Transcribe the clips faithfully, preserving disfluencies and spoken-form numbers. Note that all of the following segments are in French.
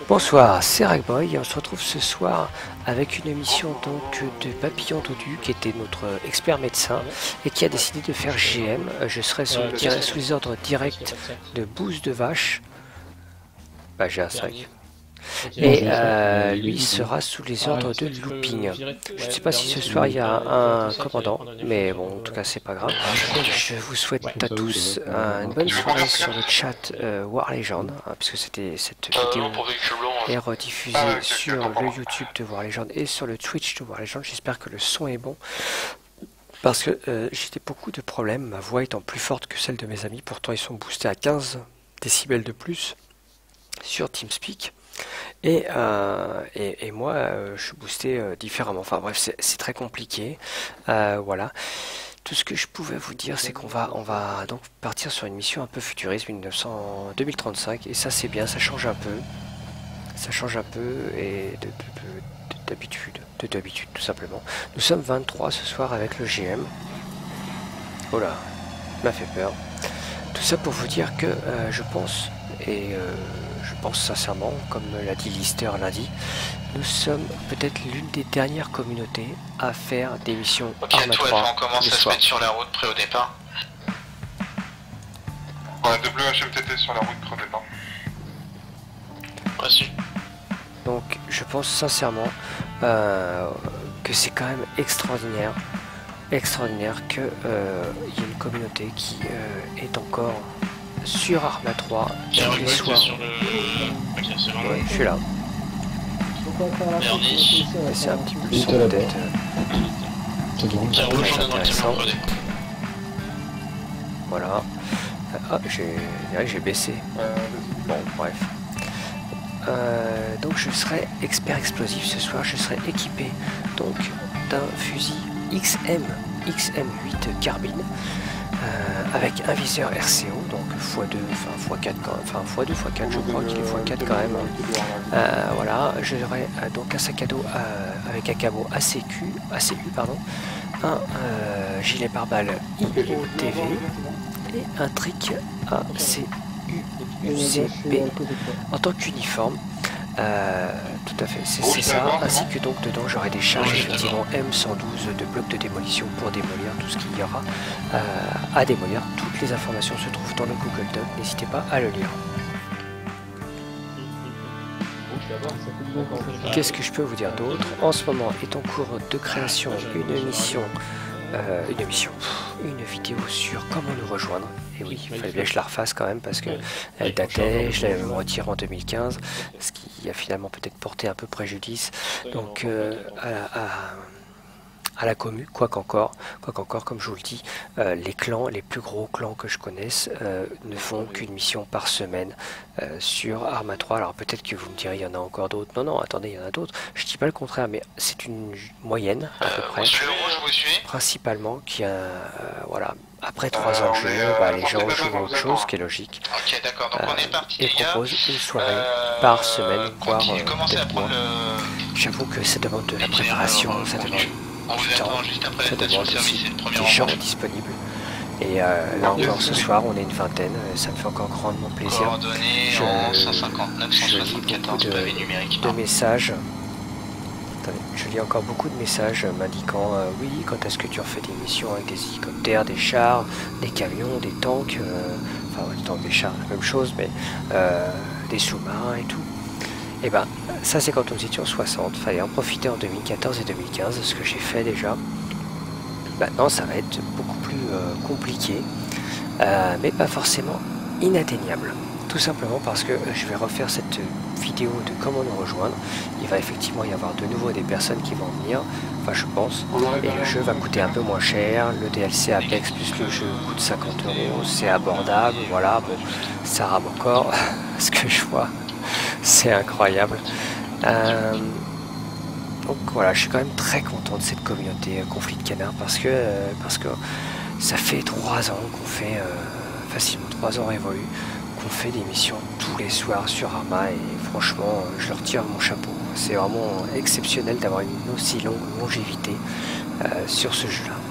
Bonsoir, c'est Ragboy et on se retrouve ce soir avec une émission donc de Papillon Dodu qui était notre expert médecin et qui a décidé de faire G M. Je serai sous, euh, sous les ordres directs de Bouse de Vache, bah j'ai un cinq. Et euh, lui sera sous les ordres de Looping. Je ne sais pas si ce soir il y a un commandant, mais bon, en tout cas c'est pas grave. Je vous souhaite à tous une bonne soirée sur le chat euh, War Legend, hein, puisque c'était cette vidéo est rediffusée sur le YouTube de War Legend et sur le Twitch de War Legend. J'espère que le son est bon. Parce que euh, j'ai beaucoup de problèmes, ma voix étant plus forte que celle de mes amis, pourtant ils sont boostés à quinze décibels de plus sur TeamSpeak. Et, euh, et, et moi, euh, je suis boosté euh, différemment. Enfin bref, c'est très compliqué. Euh, voilà. Tout ce que je pouvais vous dire, c'est qu'on va, on va donc partir sur une mission un peu futuriste, mille neuf cents, deux mille trente-cinq. Et ça, c'est bien, ça change un peu. Ça change un peu et d'habitude, de d'habitude tout simplement. Nous sommes vingt-trois ce soir avec le G M. Oh là, m'a fait peur. Tout ça pour vous dire que euh, je pense et euh, je pense sincèrement, comme l'a dit Lister lundi, nous sommes peut-être l'une des dernières communautés à faire des missions Ok, Arma toi, trois on commence à se soir. mettre sur la route près au départ. Ouais, W H M T T sur la route près au départ. Reçu. Donc je pense sincèrement euh, que c'est quand même extraordinaire, extraordinaire qu'il euh, y ait une communauté qui euh, est encore sur Arma trois tous les soirs. Sur le... Ok, c'est bon. Ouais, je suis là. Bernie. C'est un petit peu son peut-être. Qui a rejoint dans le petit Intéressant. creux. Voilà. Ah, j'ai baissé. Bon, bref. Euh, donc je serai expert explosif ce soir. Je serai équipé donc d'un fusil X M X M huit carbine euh, avec un viseur R C O donc fois deux, enfin fois quatre quand même, enfin fois deux, fois quatre, je crois qu'il est fois quatre quand même. Euh, voilà, j'aurai euh, donc un sac à dos euh, avec un camo A C Q, A C U pardon, un euh, gilet pare-balles I O T V et un trick A C U C B en tant qu'uniforme. Euh, tout à fait, c'est ça, ainsi que donc dedans j'aurai des charges effectivement M cent douze de blocs de démolition pour démolir tout ce qu'il y aura euh, à démolir. Toutes les informations se trouvent dans le Google Doc, n'hésitez pas à le lire. Qu'est-ce que je peux vous dire d'autre? En ce moment est en cours de création une mission, euh, une émission, une vidéo sur comment nous rejoindre. Et oui, il fallait bien que je la refasse quand même parce que elle datait, je l'avais retirée en deux mille quinze, ce qui a finalement peut-être porté un peu préjudice. Donc euh, à, à, à la commu, quoi qu'encore, quoi qu'encore, comme je vous le dis, euh, les clans, les plus gros clans que je connaisse, euh, ne font qu'une mission par semaine euh, sur Arma trois. Alors peut-être que vous me direz, il y en a encore d'autres. Non, non, attendez, il y en a d'autres. Je dis pas le contraire, mais c'est une moyenne à peu près. Principalement qui a, euh, voilà. Après trois ans de jeu, bah, les gens jouent à autre chose, ce qui est logique. Ok, d'accord, donc euh, on est parti, et les gars. proposent une soirée euh, par semaine, voire continue, commencez à prendre le... J'avoue que ça demande de la préparation, alors, ça bon, demande on vous du temps, attend juste après ça la station demande de service aussi et le premier des gens rencontre. disponibles. Et euh, là encore ce soir, on est une vingtaine, ça me fait encore grandement plaisir. Coordonnées Je, en cent cinquante-neuf, cent je lis soixante-quatorze, beaucoup pavé de, numérique. de messages. Attendez, je lis encore beaucoup de messages m'indiquant euh, oui, quand est-ce que tu refais des missions avec des hélicoptères, des chars, des camions, des tanks, euh, enfin ouais, des tanks, des chars, la même chose, mais euh, des sous-marins et tout. Et ben ça c'est quand nous étions soixante, fallait en profiter en deux mille quatorze et deux mille quinze, ce que j'ai fait déjà. Maintenant ça va être beaucoup plus euh, compliqué, euh, mais pas forcément inatteignable. Tout simplement parce que je vais refaire cette vidéo de comment nous rejoindre. Il va effectivement y avoir de nouveau des personnes qui vont venir, enfin je pense, et le jeu va coûter un peu moins cher. Le D L C Apex plus le jeu coûte cinquante euros, c'est abordable, voilà, bon, ça rame encore, ce que je vois, c'est incroyable. Euh, donc voilà, je suis quand même très content de cette communauté euh, Conflit de Canard parce que, euh, parce que ça fait trois ans qu'on fait, euh, facilement trois ans révolus, qu'on fait des missions tous les soirs sur Arma et franchement je leur tire mon chapeau. C'est vraiment exceptionnel d'avoir une aussi longue longévité euh, sur ce jeu là.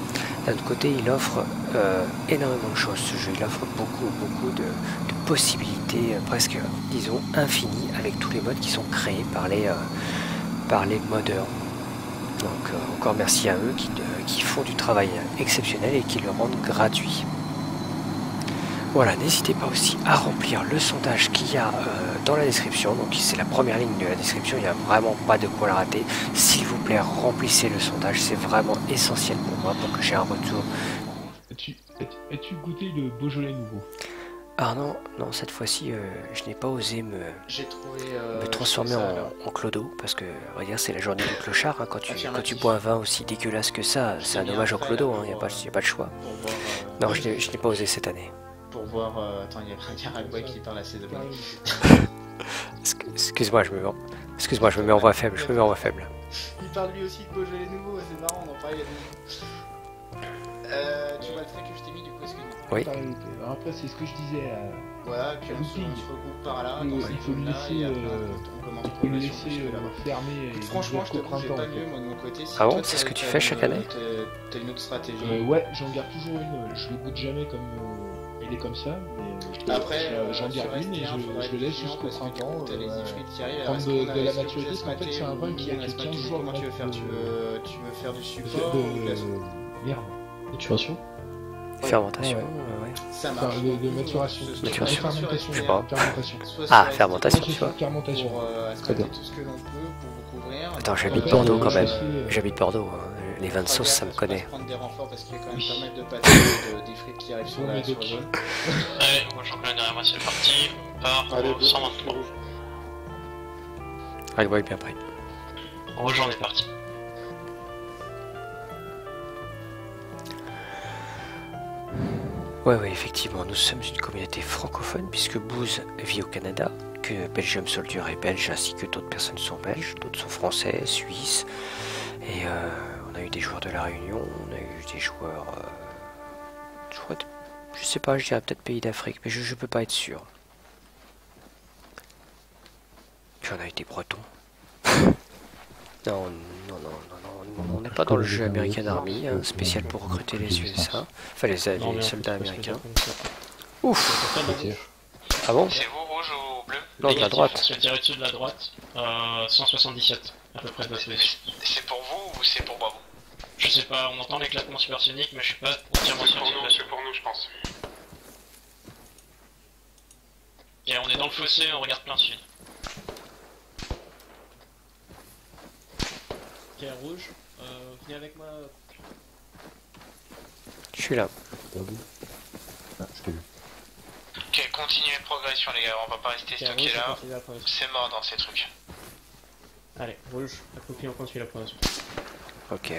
D'un autre côté, il offre euh, énormément de choses. Ce jeu, il offre beaucoup, beaucoup de, de possibilités, euh, presque, disons, infinies, avec tous les modes qui sont créés par les, euh, par les modeurs. Donc, euh, encore merci à eux qui, euh, qui font du travail exceptionnel et qui le rendent gratuit. Voilà, n'hésitez pas aussi à remplir le sondage qu'il y a euh, dans la description. Donc c'est la première ligne de la description, il n'y a vraiment pas de quoi le rater. S'il vous plaît, remplissez le sondage, c'est vraiment essentiel pour moi pour que j'ai un retour. As-tu as-tu goûté le Beaujolais nouveau? Ah non, non, cette fois-ci, euh, je n'ai pas osé me, trouvé, euh, me transformer ça, en, en clodo, parce que, regarde, c'est la journée du clochard, hein, quand, tu, quand tu bois un vin aussi dégueulasse que ça, c'est un hommage au clodo, il hein, n'y a, a pas de choix. Voir, euh, Non, je n'ai pas osé cette année. Pour voir... Euh, attends, il y a Ragboy qui parle assez de moi. Excuse-moi, je me mets en... Excuse-moi, je me mets en voix faible, je me mets en voix faible. Il parle lui aussi de Beaujolais nouveau, c'est marrant, on en parlait il y a deux minutes. Euh, tu vois le trait que je t'ai mis du coup, excuse-moi. Oui. Alors après, c'est ce que je disais à... Voilà, puis on se, on se regroupe par là, Il dans faut, cette il faut le zone-là, laisser, et après, euh, on commence il faut le progression laisser jusque euh, là-bas. fermer et Franchement, je ouvrir t'avoue, j'ai qu'au pas printemps, mieux, en fait. moi de mon côté. Si Ah bon, toi, c'est ce t'as- que tu t'as fais une- chaque année t'as- T'as une autre stratégie. Euh, ouais, j'en garde toujours une. Je le goûte jamais comme euh, il est comme ça, mais euh, Après, je- j'en sur garde une et S T un, je, faudrait je le être laisse vigilant jusqu'au parce que du coup, printemps. t'as les euh, ifrits qui arrivent. prendre Est-ce de- qu'on de a- la est-ce qu'on maturité, peut parce qu'en fait, se c'est un vin qui a- mater qui ou tient on se toujours comment tu veux notre- faire tu veux, tu veux faire du support de, ou de la soupe? de merde. Maturation. Fermentation, Ouais. ouais. Ça Enfin, marche. de, de maturation. Ce- ce- Maturation. soit sur Fermentation. Je sais pas. Fermentation. soit Ah, sur fermentation, S T, tu vois. Fermentation. Pour euh, Très bien. aspecter tout ce que l'on peut pour vous couvrir. Attends, j'habite Après, Bordeaux euh, quand je même. sais, euh, J'habite Bordeaux, hein. Les vins de sauce, ça me connaît. prendre des renforts parce qu'il y a quand même Oui. pas mal de pâtes de, des frites qui arrivent sur Ouais, la, mais sur de- la zone. Allez, moi je reconnais derrière moi, c'est parti. On part Allez, au cent vingt-trois. Ragboy bien prêt. Rouge, on est parti. Ouais, ouais, effectivement, nous sommes une communauté francophone puisque Booz vit au Canada, que Belgium Soldier est belge ainsi que d'autres personnes sont belges, d'autres sont français, suisses, et euh, on a eu des joueurs de la Réunion, on a eu des joueurs, euh, je crois, de- je sais pas, je dirais peut-être pays d'Afrique, mais je, je peux pas être sûr. Puis on a eu des Bretons. Non, non, non, non, non, on n'est pas dans le jeu American Army, hein, spécial pour recruter les U S A, enfin les, Non, les mais soldats en fait, américains. parce que Ouf. Ok. Ah bon? C'est vous, rouge ou bleu? Non, de la droite. Je vais tirer dessus de la droite. Euh, cent soixante-dix-sept, à peu près de votre position. C'est pour vous ou c'est pour moi? Je sais pas, on entend l'éclatement supersonique, mais je suis pas entièrement C'est sûr pour de nous, cette c'est pour nous, je pense. Ok, on est dans le fossé, on regarde plein sud. Ok, rouge, euh, venez avec moi. Je suis là. Ah, je t'ai vu. Ok, continuez de progression les gars, on va pas rester Ok, stocké rouge, on là. continue la progression. C'est mort dans ces trucs. Allez, rouge, accroupi, on continue la progression. Ok.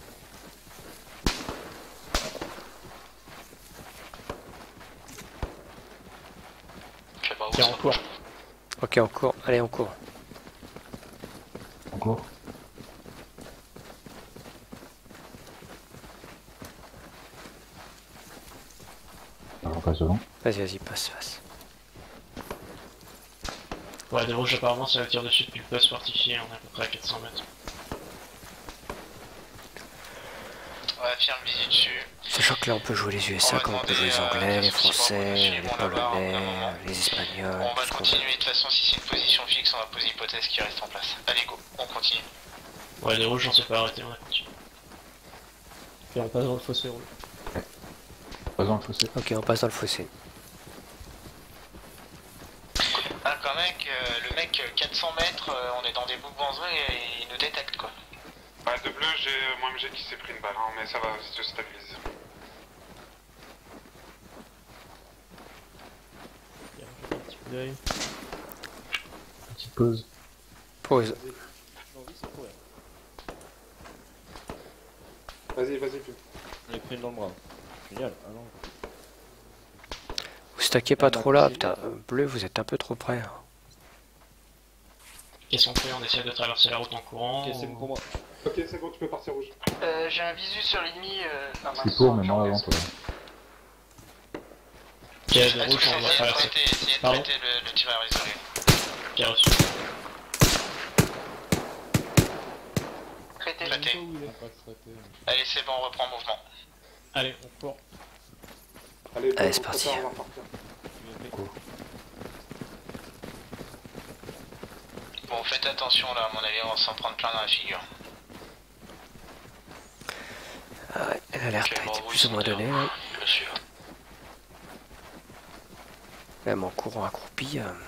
Ok, bah, Ok, en cours. Ok, on court. Allez, on court. Encore. Alors, passe devant. Vas-y, vas-y, passe, passe. Ouais, des rouges, apparemment, ça va tirer dessus depuis le poste fortifié, on est à peu près à quatre cents mètres. Ouais, ferme visu dessus. Sachant que là, on peut jouer les U S A comme on peut jouer les Anglais, les Français, les Polonais, les Espagnols, On va tout ce qu'on veut. continuer, de toute façon si c'est une position fixe, on va poser l'hypothèse qui reste en place. Allez go, on continue. Ouais, des rouges, on s'est pas arrêté, on a continué. Ok, on passe dans le fossé rouge. Pas dans le fossé. Ok, on passe dans le fossé. Ah quand mec, euh, le mec euh, quatre cents mètres, euh, on est dans des bouts de benzin et il nous détecte quoi. Bah, de bleu, j'ai mon M G qui s'est pris une balle, hein, mais ça va, je stabilise. Ok, je fais un petit coup d'œil. Petite pause. Pause. J'ai envie, c'est courir. Vas-y, vas-y, bleu. Je l'ai pris une dans le bras. Génial, ah non. Vous stackez pas trop là, putain. euh, Bleu, vous êtes un peu trop près. hein. Qu'est-ce qu'on fait? On essaie de traverser la route en courant. Ok, c'est bon pour moi. Ok, c'est bon, tu peux partir rouge. Euh, j'ai un visu sur l'ennemi. Euh... ah, Je suis mince, pour, mais moi j'en avant ai- toi. Ok, des Est-ce rouges, que on va essayez de traverser. prêter, essayez de Pardon prêter le, le tireur isolé. Ok, reçu. Prêtez, Je sais prêtez. pas où il est. Pas traité. Allez, c'est bon, on reprend mouvement. Allez, on court. Allez, Allez, on c'est parti. prépare, on va partir. Bon, faites attention là, à mon avis, on va s'en prendre plein dans la figure. Ah ouais, l'alerte Ok, a bon, été oui, plus ou moins ils sont donnée. bien. Ouais. Bien sûr. Même en courant accroupi. Euh...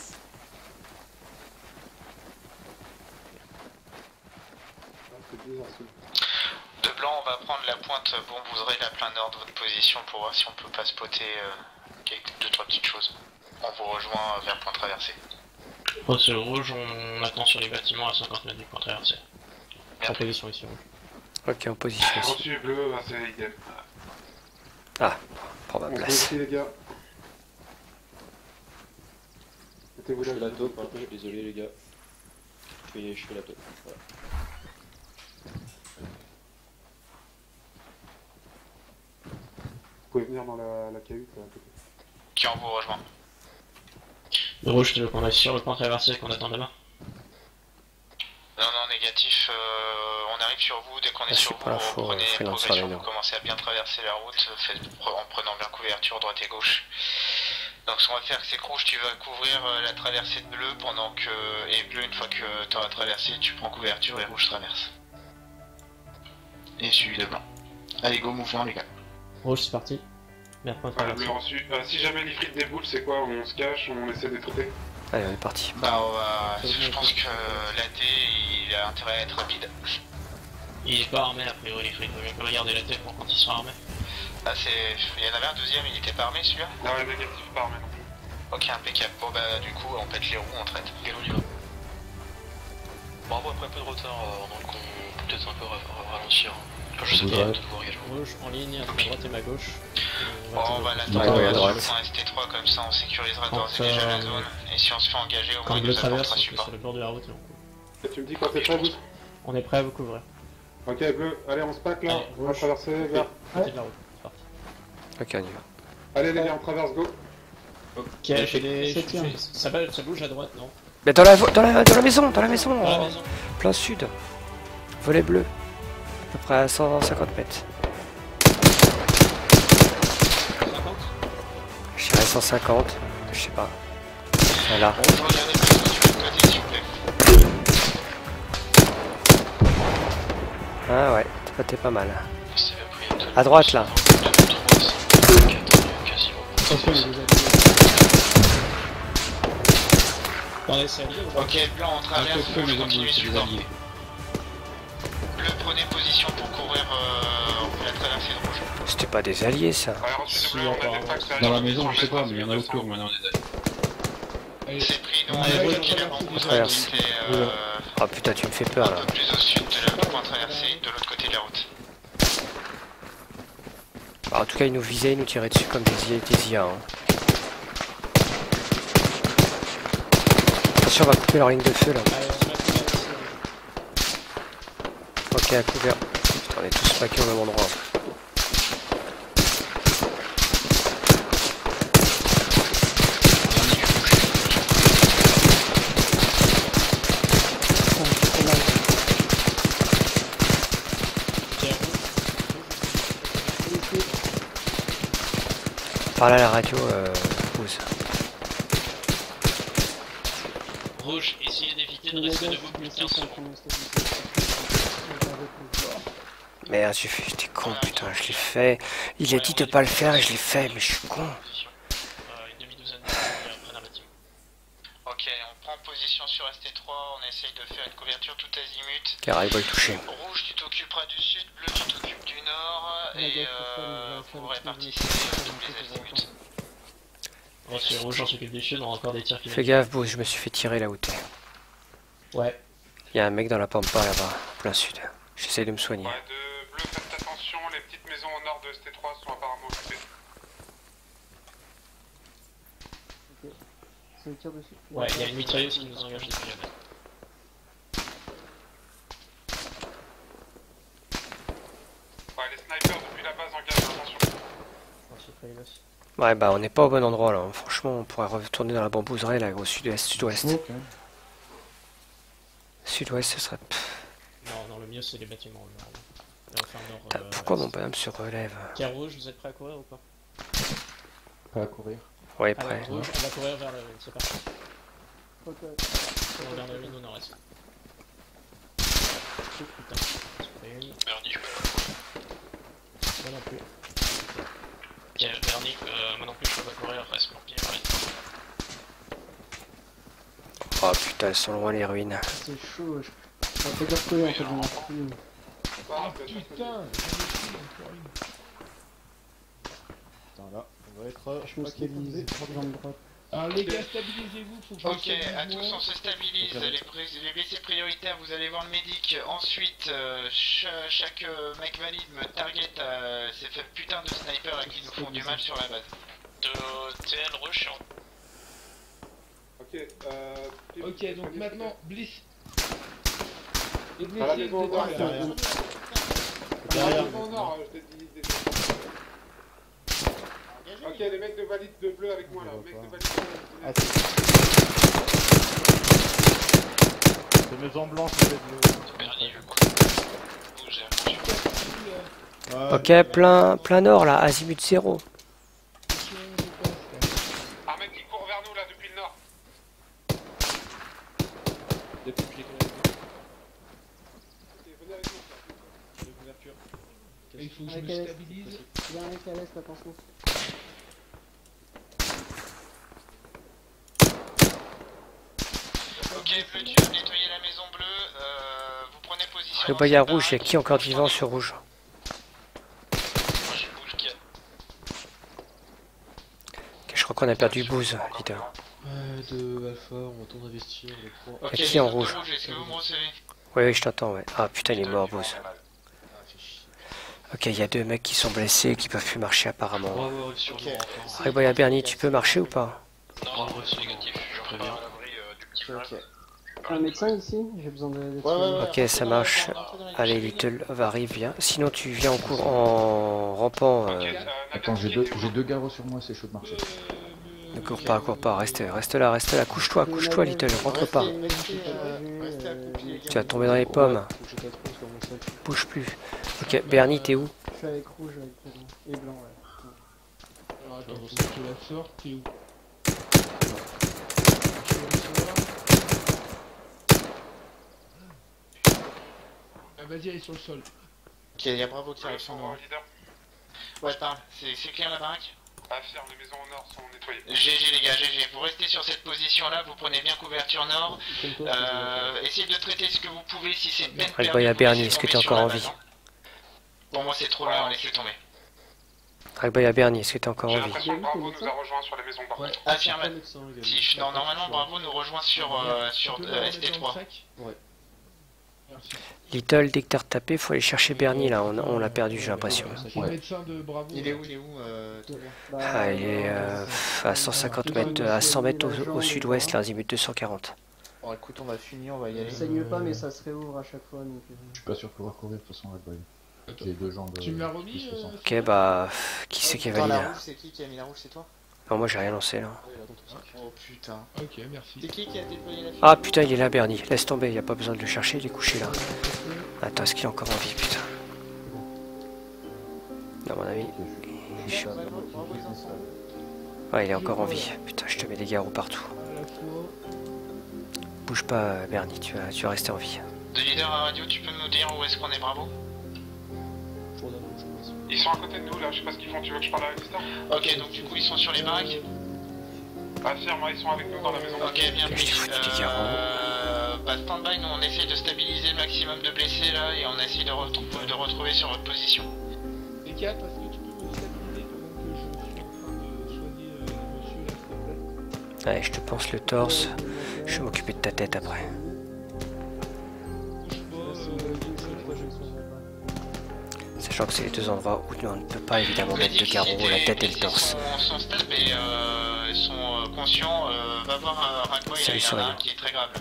De blanc, on va prendre la pointe bombouserée, la plein nord de votre position pour voir si on peut pas spotter euh, quelques, deux trois petites choses. On vous rejoint vers point traversé. Oh, c'est le rouge, on attend sur les bâtiments à cinquante mètres du point traversé. En position ici. rouge. Ok, en position ici. Reçu bleu, bah, c'est idéal. Ah, prends ma On se met place. ici, les gars. Mettez-vous Je là, fais la taupe, hein. Désolé les gars. Je fais, je fais la taupe. Voilà. Vous pouvez venir dans la, la cahute là, à côté. Qui on vous rejoint? Le rouge, tu veux qu'on aille sur le point traversé et qu'on attend là-bas? Non, non, négatif. Euh, on arrive sur vous. Dès qu'on est Ah, sur c'est vous, pas vous l'info, reprenez euh, freelance progression, sur les vous commencez à bien traverser la route faites, en prenant bien couverture droite et gauche. Donc ce qu'on va faire, c'est que rouge, tu vas couvrir euh, la traversée de bleu pendant que... Et bleu, une fois que tu auras traversé, tu prends couverture et rouge traverse. Et suivi de blanc. Allez, go, mouvement les gars. Rouge, c'est parti. Vers point Voilà, traversé. bleu reçu. Euh, si jamais les frites déboulent, c'est quoi? On se cache, on essaie de les traiter? Allez, on est parti. Bah, on va... je pense que l'A T, il a intérêt à être rapide. Il est pas armé a priori, les frites. On peut regarder la tête pour quand il sera armé. Ah, c'est... Il y en avait un deuxième, il était pas armé celui-là? Non, le négatif pas armé non plus. Ok, impeccable. Bon bah du coup, on pète les roues, on traite. Et on y va. Bravo, après un peu de retard, euh, donc on peut peut-être un peu ra- ralentir. Enfin, je sais pas, Ouais. tout vous engagement. Rouge en ligne, à ma droite et ma gauche. Et Bon, on toujours- va Ouais, l'attendre ouais, à sur droite. le point S T trois, comme ça on sécurisera Quand, d'ores et déjà la euh, zone. Et si on se fait engager, au Quand moins le il bleu nous traverse, apportera on est support. sur le bord de la route et on court. Et tu me dis quand t'es prêt, vous? On est prêt à vous couvrir. Ok, bleu, allez, on se pack là. Allez, On va rouge. traverser vers. Côté de la route. C'est parti. Ok, on y va. Allez, les gars, on traverse, go. Ok, j'ai des... j'ai- Ça, va- ça bouge à droite, non? Mais dans la, vo- dans la, dans la maison, dans la maison, Dans la en maison. plein sud. Volet bleu. À peu près à cent cinquante mètres. cinquante. Je dirais cent cinquante, je sais pas. Voilà. Regardez bien sur le côté s'il vous plaît. Ah ouais, toi t'es pas mal. C'est appuyé de- À droite là. Attention, les deux alliés. Attendez, c'est allié ou pas? Ok, blanc, on traverse, Un peu de feu, rouge, mais continue c'est sur des le alliés. bleu, prenez position pour courir euh, la traversée de rouge. C'était pas des alliés ça. Ouais, reçu de Si, bleu, on a encore, des packs derrière. Dans la maison, cent je sais pas, mètres, mais il y en a deux cents. autour maintenant des alliés. C'est pris, nous on Ouais, a ouais, vu qu'il y a ouais, bambousserie ouais, qui était euh, Ah putain, tu me fais un peur là. peu plus au sud de la point traversée, de l'autre côté de la route. Bah, en tout cas, ils nous visaient, ils nous tiraient dessus comme des I A. Des I A hein. Attention, on va couper leur ligne de feu là. Allez, on se met à couvert ici. Ok, à couvert. Putain, on est tous paqués au même endroit. Pierre, Par là, la radio, euh, pause. Rouge, essayez d'éviter de rester debout plus de quinze secondes. Merde, j'ai fait, j'étais con, putain, je l'ai fait. Il a dit de pas le faire et je l'ai fait, mais je suis con. Euh, une demi-douzaine de secondes après d'un bâtiment. Ok, on prend position sur S T trois, on essaye de faire une couverture tout azimut. Car il va le toucher. Rouge, tu t'occuperas du sud, bleu, tu t'occupes du nord, et euh, vous répartissez tous les azimuts. Bon, c'est rouge, on s'occupe du sud, on a encore des tirs qui Fais gaffe, Bruce, je me suis fait tirer là où t'es. Ouais. Il y a un mec dans la pampa là-bas, plein sud. J'essaye de me soigner. Ouais, de bleu, faites attention, les petites maisons au nord de S T trois sont apparemment occupées. Ouais, il y a une mitrailleuse qui nous engage depuis la mer. Ouais, les snipers depuis la base engagent, attention. Ouais, bah on n'est pas au bon endroit là. Franchement, on pourrait retourner dans la bambouserie là, au sud-est, sud-ouest. Sud-ouest, ce serait. Pff. Non, non, le mieux c'est les bâtiments. enfin nord. Putain, euh, pourquoi est. mon bonhomme se relève? Pierre rouge, vous êtes prêts à courir ou pas? Pas à courir. Ouais, Allez, prêt. rouge, on va courir vers le ruine, c'est parti. Ok. On va vers le ruine au nord-est. Oh putain, c'est une. Bernie, je Moi non plus. Ok, Bernie, euh, moi non plus je peux pas courir, reste mon pied. Oh putain, elles sont loin les ruines. C'est chaud, je je vais pas courir en fait, j'en ai plus. Ah putain, Putain là, on va être... Je me stabilise, jambe droite. Alors les gars, stabilisez-vous, faut que je Ok, me à tous on se stabilise, Ok. les, bris- les blessés prioritaires, vous allez voir le médic. Ensuite, euh, cha- chaque euh, mec valide me target euh, ces fa- putains de snipers là qui nous font du mal sur la base. De T N rush en Ok, euh... Ok, donc maintenant, Bliss. Les À la blessés, maison au vous nord, êtes derrière. derrière. À la Derrière, maison au nord, je t'ai dit déjà. Ok, les mecs de valide de bleu avec moi là, Je vois mecs de pas. valide de bleu. Ah, c'est- Les maisons blanches, vous êtes bleues. Bernie, je crois. Bouge, Ouais, Ok, plein, plein nord là, azimut zéro. Un mec qui court vers nous là depuis le nord. depuis que je l'ai connecté. Ok, venez avec nous. J'ai couverture. Il faut que je Avec me Alès. stabilise. Il y a un mec à l'est, attention. Ok, bleu, tu vas nettoyer la maison bleue, euh, vous prenez position. Le dans boya cette rouge, il y a baraque. qui encore de vivant sur rouge? moi je bouge qui a. Ok, je crois qu'on a perdu Booz, leader. Ouais, de Alpha, on retourne investir les trois. Ok, Y a qui en les autres rouge? de Est-ce que vous me recevez? Oui, oui, je t'entends, ouais. Ah putain, il est mort, Booz. Ok, il y a deux mecs qui sont blessés et qui peuvent plus marcher apparemment. Bravo, arrive sur Ok. le renfort. Ouais, boya Bernie, tu peux marcher ou pas? Non, bravo, c'est négatif, je préviens. Ok. Un médecin ici? J'ai besoin de. d'être Ouais, ouais, soigné. ouais. Ok, ça marche. Allez, Little, arrive, viens. Sinon, tu viens en cours, en rampant. Ok, Euh, euh, Attends, j'ai deux, j'ai deux garros sur moi, c'est chaud de marcher. ne cours pas, cours pas, reste, reste là, reste là. Couche-toi, couche-toi, Little, rentre pas. Restez, euh, restez accroupis, les gars. Tu vas tomber dans les pommes. J'ai quatre trous sur mon sac. Bouge plus. Ok, Bernie, t'es où? Je suis avec rouge, avec blanc. Et blanc, ouais. Alors attends, c'est que la sorte, t'es où? Ah, vas-y, elle est sur le sol. Ok, il y a Bravo qui Bleu arrive sur sont moi. leader. Ouais, parle, c'est c'est clair la baraque? Affirme, les maisons au nord sont nettoyées. G G les gars, G G, vous restez sur cette position là, vous prenez bien couverture nord. Comme toi, Euh, essayez de traiter ce que vous pouvez, si c'est peine Ouais, boya perdue, Bernie, vous est-ce que laissez t'es tomber encore en sur la vie? base, hein. Pour moi c'est trop loin, laissez tomber. Boya Bernie, est-ce que t'es encore J'ai en vie? l'impression que Bravo nous a rejoint sur les maisons par Ouais, contre. Affirme. pas médecin, les gars. Si, non, normalement Bravo nous rejoint sur, euh, sur Tu peux euh, la S T remettre dans le trois. sac Ouais. Merci. Little, dès que t'as retapé, faut aller chercher Bernie là, on, on l'a perdu, j'ai l'impression. C'est le médecin de Bravo. Il est où, il est où euh, Thomas Bah, Ah, il est euh, à cent cinquante mètres, à cent mètres au, au sud-ouest, l'azimut deux cent quarante. Bon écoute, on va finir, on va y aller. Ça saigne pas, mais ça se réouvre à chaque fois. Donc, euh, Je suis pas sûr de pouvoir courir de toute façon, Red Boy. J'ai deux jambes. Tu me l'as euh, remis qui se euh, sentent. Ok, bah, qui c'est qui a Attends, validé la là? rouge, c'est qui qui a mis la rouge, c'est toi? Non, moi j'ai rien lancé là. Ouais, là, dans ton sac. Oh putain. Ok, merci. C'est qui qui a déployé la fille? Ah putain, il est là, Bernie. Laisse tomber, y a pas besoin de le chercher, il est couché là. Attends, est-ce qu'il est encore en vie, putain? Non, à mon avis. Je suis- Bravo, Bravo, les enfants. Ouais, il est encore en vie. Putain, je te mets des garrots partout. À la fois. Bouge pas, Bernie, tu vas, tu vas rester en vie. De leader à radio, tu peux nous dire où est-ce qu'on est Bravo? Je redonne le jeu, merci. Ils sont à côté de nous là, je sais pas ce qu'ils font, tu veux que je parle avec Lister? Ok, donc du coup ils sont sur les baraques? Affirme, ils sont avec nous dans la maison. Ok, bien Je pris. t'ai foutu des garrots. Euh, bah stand-by, nous on essaie de stabiliser le maximum de blessés là et on essaie de, retrou- de retrouver sur votre position. Et Kat, est-ce que tu peux me stabiliser pendant que je suis en train de soigner euh, le monsieur là, s'il te plaît? Allez, je te pense le torse. Je vais m'occuper de ta tête après. Bouge pas, euh, Sachant que c'est les deux endroits où on ne peut pas évidemment Vous mettre dites de que garrots, si la tes tête et le blessés torse. Sont, sont stables et euh, sont euh, conscients, euh, va voir euh, Ragboy, Salut, il y en a Sonia. un qui est très grave.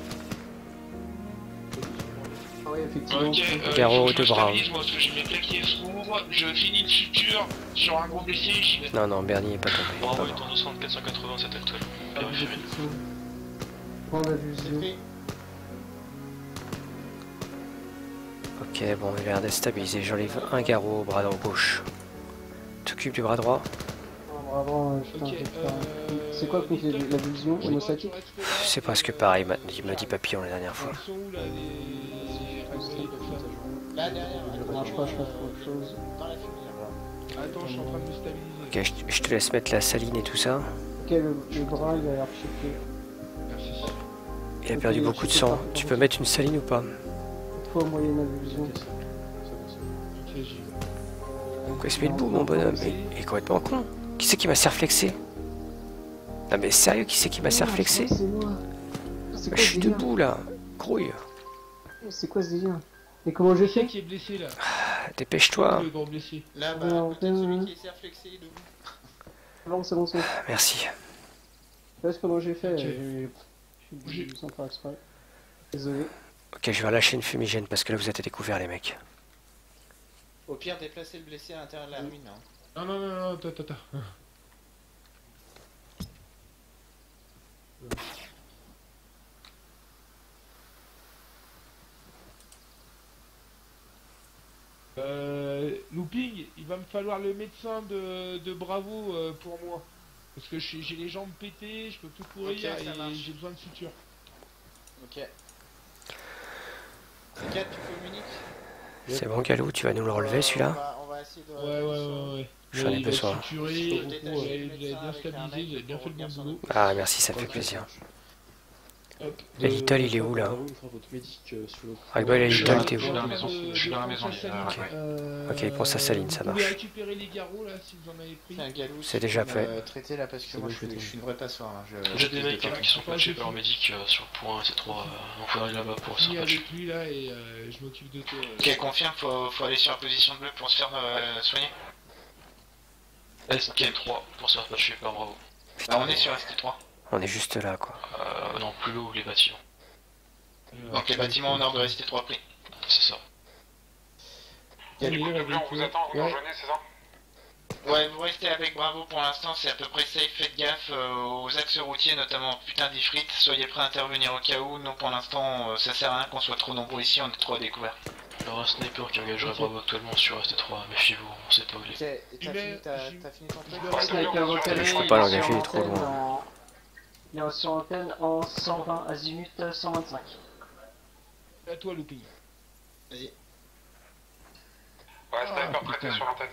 Ah ouais, effectivement. Ok, euh, Garrot il faut que de je me bras. stabilise, moi parce que j'ai mes plaqués s'ouvrent, je finis une suture sur un gros blessé, j'y vais. Non, non, Bernie est pas tombé. Bravo, Pas il mort. tourne au soixante-quatre cent quatre-vingt-sept actuel. Ah, Vérifiez. Point d'infusion. C'est pris. Ok, bon, il a l'air d'être stabilisé. J'enlève un garrot au bras droit gauche. T'occupes du bras droit? Vraiment, je Ok, okay, euh... C'est quoi contre les- la vision hémostatique? C'est presque pareil, il m'a- il m'a dit papillon la dernière fois. Ils sont où là les ragdoll et tout ça? Là derrière, Ça marche pas, je passe pour autre chose. dans la fumée là. Attends, je suis en train de me stabiliser. Ok, je, je te laisse mettre la saline et tout ça. Ok, le, le bras il a l'air piqué. Merci. Il a perdu beaucoup de sang. Tu peux mettre une saline ou pas? Fois moyenne avulsion. Ok, j'y vais. Pourquoi il se met debout, mon bonhomme? Il il est complètement con. Qui c'est qui m'a serflexé? Non mais sérieux, qui c'est qui m'a serflexé? C'est moi. C'est Mais quoi je ce suis délire? debout là. Grouille. C'est quoi ce délire? Et comment j'ai Qui c'est fait? qui est blessé là? Ah, dépêche-toi. Le gros blessé. Là, bah, Non, peut-être non, celui non. qui est serflexé debout. Non, c'est bon, c'est bon. Merci. Tu vois ce comment j'ai fait? Ok. J'ai- Je J'ai- suis sans faire exprès. Désolé. Ok, je vais relâcher une fumigène parce que là vous êtes à découvert les mecs. Au pire, déplacer le blessé à l'intérieur de la ruine. Hein. Non, non, non, non, attends, attends, attends. Euh, looping, il va me falloir le médecin de, de Bravo euh, pour moi. Parce que j'ai j'ai les jambes pétées, je peux plus courir Ok, ça et marche. j'ai besoin de suture. Ok. C'est quatre, tu communiques? C'est bon Galou, tu vas nous le relever Euh, celui-là? on va, on va essayer de. Ouais, ouais, ouais, ouais. J'en ai Ouais, il va besoin. être suturé, Je peux vous détacher avez le vous avez médecin bien avec un stabilisé, vous avez mec bien pour fait le bon revenir sur boulot. Ah merci, ça me fait plaisir. Hop. Et Little il est où là? Ragdoll et Je suis Little dans- t'es je suis où? dans la maison. Je suis dans la maison. Ok. euh, Ok, il prend sa saline, ça Vous pouvez marche. récupérer les garrots là si vous en avez pris. C'est un galou. C'est si déjà tu peux me fait. traiter là parce que moi je suis, je suis une vraie passoire. Hein. Je- J'ai des je- mecs je- euh, qui sont Enfin, patchés j'ai par pris- médic euh, sur le point C trois, euh, donc faudrait aller là-bas pour se Finis patcher. avec lui là et euh, je m'occupe de toi. euh. Ok, confirme, faut, faut aller sur la position bleue pour se faire euh, soigner. S K trois pour se faire patcher par Bravo. Bah, on est sur S T trois. On est juste là quoi. Euh, non, plus haut, les bâtiments. Donc les bâtiments au nord de S T trois pris. C'est ça. Du coup, Allez, de bleu, on vous attend, vous nous Ouais. rejoignez, c'est ça? Ouais, vous restez avec Bravo pour l'instant, c'est à peu près safe, faites gaffe euh, aux axes routiers, notamment putain d'Ifrit, soyez prêts à intervenir au cas où, nous pour l'instant euh, ça sert à rien qu'on soit trop nombreux ici, on est trop à découvert. Il y aura un sniper qui engagerait Ok. Bravo actuellement sur S T trois, méfiez-vous, on sait pas où il Ok, est. et t'as J'y vais, fini, t'as- j'y- t'as fini ton truc? j'y vais. Ouais, Sniper recalé, Je peux il pas est l'engager, sur il est trop antenne loin. en- Il est sur antenne en cent vingt, azimut cent vingt-cinq. À toi Looping. Vas-y. Ouais, Ah, sniper putain. traité sur l'antenne.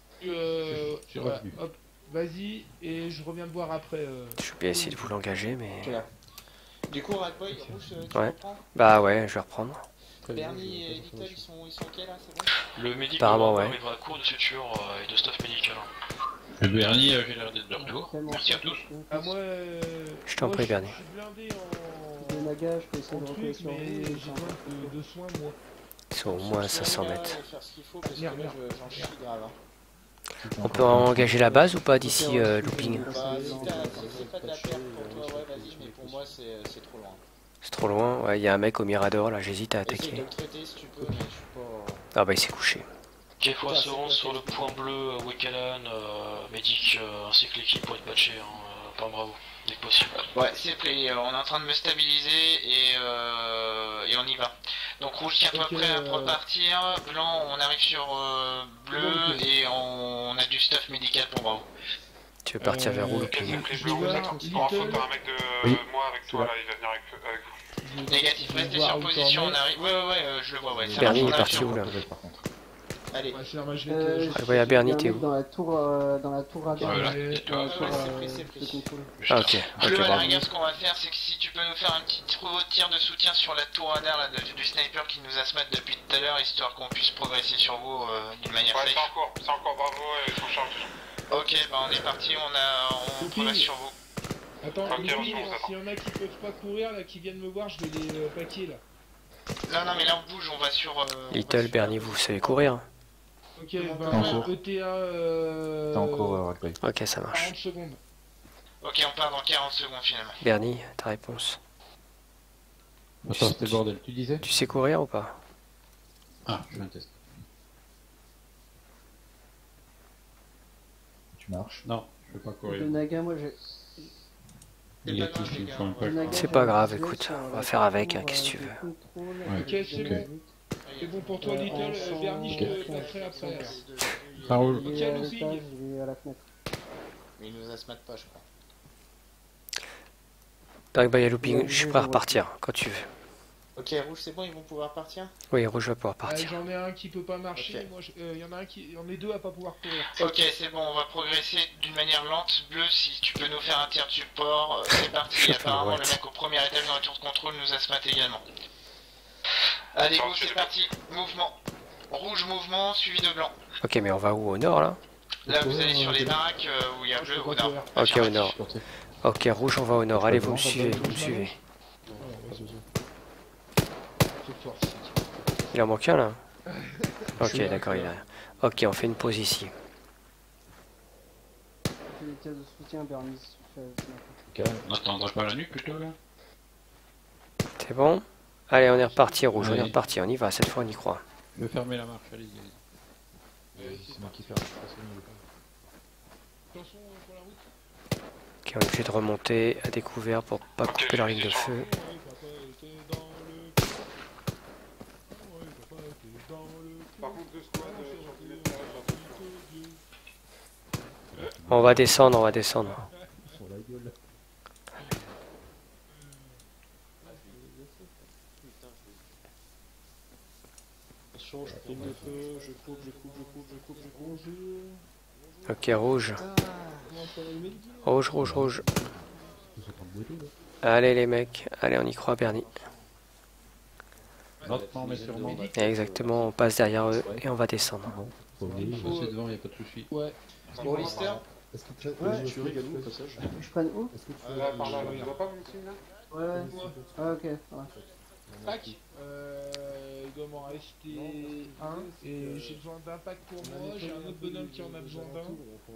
Euh, J'ai voilà, retenu. hop, vas-y et je reviens te voir après. euh. Je vais bien essayer de vous l'engager mais... Ok, là. Du coup, Radboy, Rouge, euh, tu Ouais. reprends? Bah ouais, je vais reprendre. Bernie et Little, ils sont, ils sont ok là, c'est bon? Le médic Apparemment, de Bravo ouais. arrivera à court de suture euh, et de staff médical. Le Bernie avait l'air d'être de retour. Merci à tous. Ah moi, euh, Je t'en moi, prie, Bernie. Je suis blindé en, De Naga, je peux essayer en de recoller truc, sur mais lui. j'ai besoin de, de soins moi. Ils sont au moins à cinq cents Là, mètres. et faire ce qu'il faut parce que Merde, là, merde. je- j'en chie grave. Hein. On peut engager la base ou pas d'ici euh, Looping? Bah, si t'as- si c'est pas de la perte pour toi, ouais, vas-y, mais pour moi, c'est c'est trop loin. C'est trop loin. Ouais, il y a un mec au Mirador là, j'hésite à Essaye de attaquer. le traiter si tu peux, mais je suis pas. Ah bah il s'est couché. Ok, faut Putain, se rendre c'est sur le quoi, point bleu, euh, Wekalan, euh, médic, euh, ainsi que l'équipe pour être patché, hein, euh, par Bravo, dès que possible. Ouais, c'est pris, euh, on est en train de me stabiliser et, euh, et on y va. Donc rouge, tiens-toi Ok, prêt à euh, repartir, blanc, on arrive sur euh, bleu Ok. et on, on a du stuff médical pour Bravo. Tu veux partir vers où Euh, Looping? C'est pris, je bleu, on vous vois attend. Little. En photo, un mec de Oui. moi avec toi là, il va venir avec, avec vous. Négatif, Je vais restez voir sur où position, t'en on es. arrive. Ouais, ouais, ouais, euh, je le vois, ouais. ça Bernie, marche, il est on parti arrive. où là? Par contre. Allez, Ouais, c'est normal, je vais Euh, te... Ah, ouais, Bernie, il y a un t'es mec où? dans la tour, euh, dans la tour radar. Voilà. Ouais, Et toi, Dans la ouais, tour, ouais, c'est euh, pris, c'est pris. de contrôle. Ah ok, Bleu, ok à la bravo. rigueur, ce qu'on va faire, c'est que si tu peux nous faire un petit trou de tir de soutien sur la tour radar là, de- du sniper qui nous a smat depuis tout à l'heure, histoire qu'on puisse progresser sur vous euh, d'une manière Ouais, c'est safe. encore, c'est encore Bravo et son charge. Ok, bah on est parti, on a, on Ok. progresse sur vous. Attends, Ok, Looping, on se attend. s'il y en a qui peuvent pas courir là, qui viennent me voir, je vais les euh, paquer là. Non, non, mais là on bouge, on va sur. Euh, on va Little, sur- Bernie, vous savez courir? Ok, T'es ben, en cours. E T A euh... T'es encore euh, Ragdoll. Ok, ça marche. quarante secondes. Ok, on part dans quarante secondes finalement. Bernie, ta réponse? Attends, c'était le bordel. Tu disais Tu sais courir ou pas? Ah, je fais un test. Tu marches. Non, je peux pas De courir. Naga, moi j'ai. Négatif, il me faut un de pack. Naga, C'est j'ai pas grave, un visuel écoute, sur on la va faire avec, hein, tour, qu'est-ce que tu euh, veux. de contrôle. Ouais. Ok, c'est Ok. bon. C'est bon pour toi, Euh, Little. en Euh, Bernie, je te cent- passerai après. alors. Ça roule. Ok, Il est à looping. l'étage, il est à la fenêtre. Mais il nous asmate pas, je crois. Dark Bay à looping, je suis prêt à repartir quand tu veux. Ok, rouge, c'est bon, ils vont pouvoir partir. Oui, rouge va pouvoir Ah, partir. J'en ai un qui peut pas marcher. Ok. Moi, je- euh, il y en a un qui, on est deux à pas pouvoir courir. Ok, c'est bon, on va progresser d'une manière lente. Bleu, si tu peux nous faire un tir de support, euh, c'est parti. Apparemment, le mec au premier étage dans la tour de contrôle nous a smaté également. Allez, go, c'est parti. Mouvement. Rouge, mouvement, suivi de blanc. Ok, mais on va où? Au nord là? Là, vous allez sur les baraques euh, où il y a bleu au nord. Ok, au nord. Ok, rouge, on va au nord. Allez, vous me suivez, vous me suivez. C'est fort. Il en manque un là? Ok, d'accord, il a rien. Ok, on fait une pause ici. Fais des tirs de soutien, Bernie. Fais- On attendra pas la nuit plutôt là. C'est bon? Allez, on est reparti, rouge, on est Ouais. reparti. On y va, cette fois on y croit. Je vais fermer la marche, allez-y. allez-y. C'est moi qui ferme. Attention pour la route. Ok, on est obligé de remonter à découvert pour pas couper leur ligne de feu. Par contre, deux squads, euh, centimètres carrés, j'en On va descendre, on va descendre. Sur la gueule. Attention, je prends le feu, je coupe, je coupe, je coupe, je coupe, je coupe. Ok, rouge. Rouge, rouge, rouge. Allez les mecs, allez on y croit Bernie. Lentement mais sûrement. Et exactement, on passe derrière eux et on va descendre. Oui, passer devant, il n'y a pas de souci. Ouais. Bon, Lister. Est-ce que tu Ouais. Tu rigoles où au passage? Je prenne où? Est-ce que tu Là, par là, tu vois pas mon signe là? Ouais, ouais. Ah, ok. Ouais. Pack. Euh, il doit m'en rester un. Et j'ai besoin d'un pack pour moi. J'ai un autre bonhomme qui en a besoin d'un.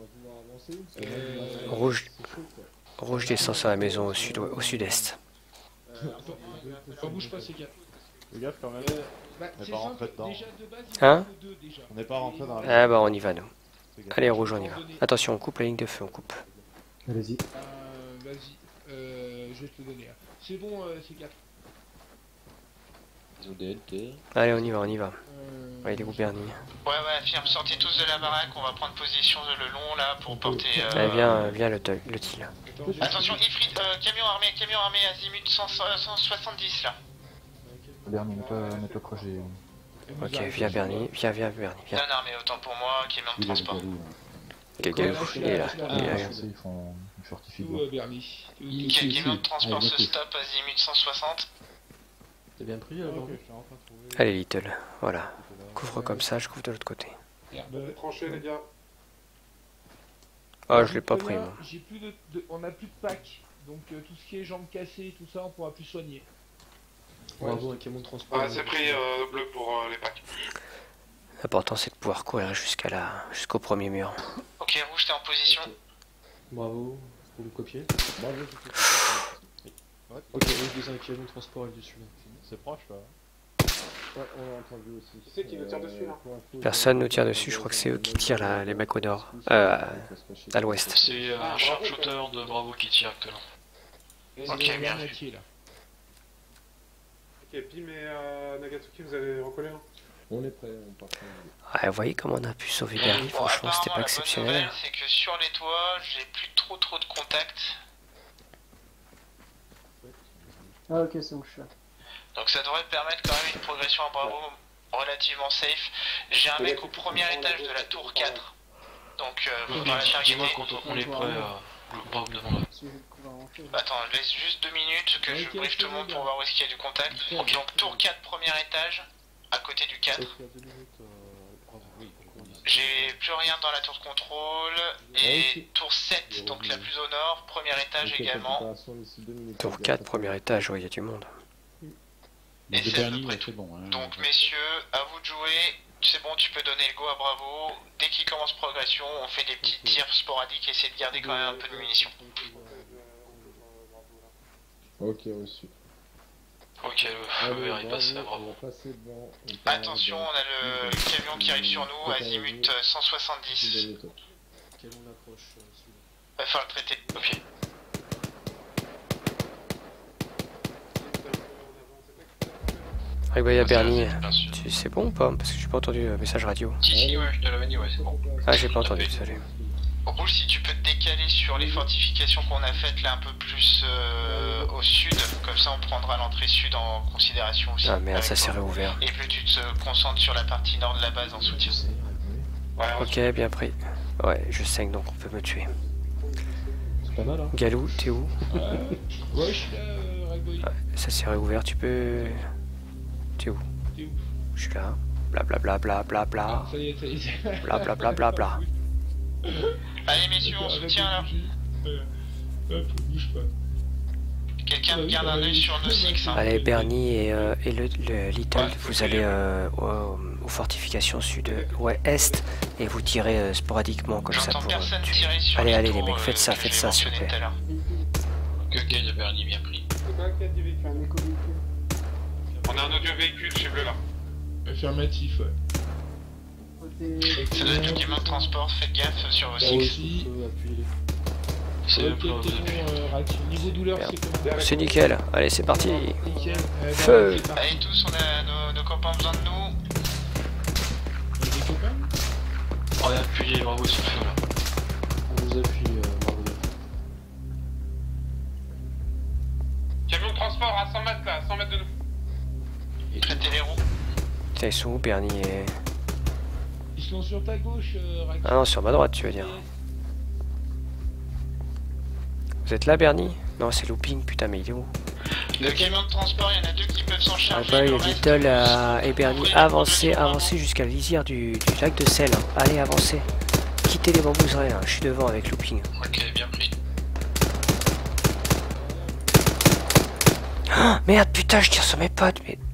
Euh, Rouge, rouge descend sur la maison au sud, au sud-est. euh, attends, on bouge pas ces gars. Fais gaffe quand même. Euh, bah, On est c'est pas simple, rentré dedans. déjà de base, il Hein? faut deux déjà. On n'est pas rentré dans la Ah bah on y va nous. Fais gaffe. Allez rouge, on y va. Attention, on coupe la ligne de feu, on coupe. Allez-y. Euh, vas-y, euh, je vais te le donner. Là. C'est bon, euh, c'est quatre. Allez on y va, on y va. Euh, Ouais, il est où Bernie? Ouais, ouais, affirme, sortez tous de la baraque, on va prendre position le long là pour porter. Euh... Allez viens, viens le teul- le til. Attention, Ifrit, euh, camion armé, camion armé, azimut cent soixante-dix là. Bernie, mets-toi mets-toi proche des... Ok, viens Bernie, viens, viens Bernie, viens. Non armé, autant pour moi, camion de Il est transport. galou. Gagalou, il est là, il est là. Ils font... Ils fortifient. Tout, euh, Bernie. Quel camion de transport se stop, azimut cent soixante. T'es bien pris là, aujourd'hui? Allez Little, voilà. Couvre comme ça, je couvre de l'autre côté. Merde. Tranché, les gars. Ah je l'ai pas pris moi. J'ai plus de, de- on a plus de pack. Donc euh, tout ce qui est jambes cassées, tout ça, on pourra plus soigner. Bravo, un camion de transport. Ouais, c'est pris euh, bleu pour euh, les packs. L'important c'est de pouvoir courir jusqu'à la, jusqu'au premier mur. Ok, rouge, t'es en position. Bravo, faut le copier. Bravo, Ok, rouge descend un camion de transport avec dessus. c'est proche là. Ouais, on l'a entendu aussi. Qui c'est qui nous tire dessus là? Personne ne tire dessus, je crois que c'est eux qui tirent la- les mecs au nord. Euh, à l'ouest. C'est un sharpshooter de Bravo qui tire actuellement. Et Ok, il y a bien un vu. moitié, là. Ok, Pim et euh, Nagatsuki, vous avez recollé là? On est prêt, on part. Ah, vous voyez comment on a pu sauver Bernie, Bon, franchement c'était apparemment, pas la bonne exceptionnel. nouvelle, c'est que sur les toits, j'ai plus trop trop de contacts. Ah, ok, c'est bon, je suis là. Donc ça devrait permettre quand même une progression à Bravo relativement safe. J'ai un mec au premier étage de la tour quatre. Donc euh, faudra la charger. Dis-moi quand on est prêt, euh, le Bravo devant là. Si j'ai le couvert en feu. Attends, laisse juste deux minutes que je Ok, briefe tout le monde pour voir où est-ce qu'il y a du contact. Ok. Donc tour quatre, premier étage, à côté du quatre. J'ai plus rien dans la tour de contrôle. Et tour sept, donc la plus au nord, premier étage également. Tour quatre, premier étage, ouais, il y a du monde. Et De c'est à peu Bernie, près ouais, c'est bon. Hein. Donc messieurs, à vous de jouer. C'est bon, tu peux donner le go à Bravo. Dès qu'il commence progression, on fait des petits tirs sporadiques et essayer de garder quand même un peu de munitions. Ok, reçu. Ok, le feu vert est passé à Bravo. Attention, on a le camion qui arrive sur nous, azimut cent soixante-dix. Quel on approche euh, celui-là. Va falloir le traiter. Ok. Ragboy à Bernie, bien sûr. tu- c'est bon ou pas? Parce que j'ai pas entendu le message radio. Si, si, ouais, je te l'avais dit, ouais, c'est bon. Ah, j'ai pas entendu, désolé. Rouge, si tu peux te décaler sur les fortifications qu'on a faites là un peu plus euh, au sud, comme ça on prendra l'entrée sud en considération aussi. Ah merde, ça s'est réouvert. Et plus tu te concentres sur la partie nord de la base en soutien. Ouais, on Ok, bien pris. Ouais, je saigne donc on peut me tuer. C'est pas mal, hein. Galou, t'es où? Ouais, ouais, je suis là, euh, Ragboy. Ouais, ça s'est réouvert, tu peux... T'es où? T'es où? Je suis là. Bla bla bla bla bla bla. Ça y est, ça y est. Bla bla bla bla bla. Allez messieurs, on soutient là. Euh, hop, bouge pas. Quelqu'un garde un œil sur nos six. Hein. Allez, Bernie et, euh, et le, le Little, vous allez euh, au- aux fortifications sud-ouest et vous tirez euh, sporadiquement comme ça J'entends pour... euh, personne tuer. tirer sur Allez, les allez les tours, mecs, faites euh, ça, que faites j'ai ça s'il vous mentionné plaît. tout à l'heure. Que Gay de Bernie bien pris. On a un audio véhicule chez Bleu là. Affirmatif, ouais. Ça doit être du camion de transport, faites gaffe sur vos Moi six. aussi, on peut appuyer C'est Ok, le t'es plan bon, de euh, Rack. Niveau douleur, Merde. c'est comment? C'est nickel, allez c'est parti. Nickel. Euh, Feu. c'est parti. Allez tous, on a nos, nos copains ont besoin de nous. Il y a des copains? On a appuyé Bravo sur le feu là. On vous appuie, euh, Bravo. Camion de transport à cent mètres là, à cent mètres de nous. Traitez les roues. Putain, ils sont où Bernie et... Ils sont sur ta gauche, euh, Rack. Ah non, sur ma droite tu veux dire. Vous êtes là Bernie? Non, c'est Looping, putain mais il est où? Le camion de transport, il y en a deux qui peuvent s'en charger. Ragboy le et reste, Little vous euh, et Bernie, couvrez avancez, les tours de avancez jusqu'à la lisière du, du lac de sel. Allez, avancez. Quittez les bambouseraies, hein. Je suis devant avec Looping. Ok, bien pris. Oh, merde, putain, je tire sur mes potes, mais...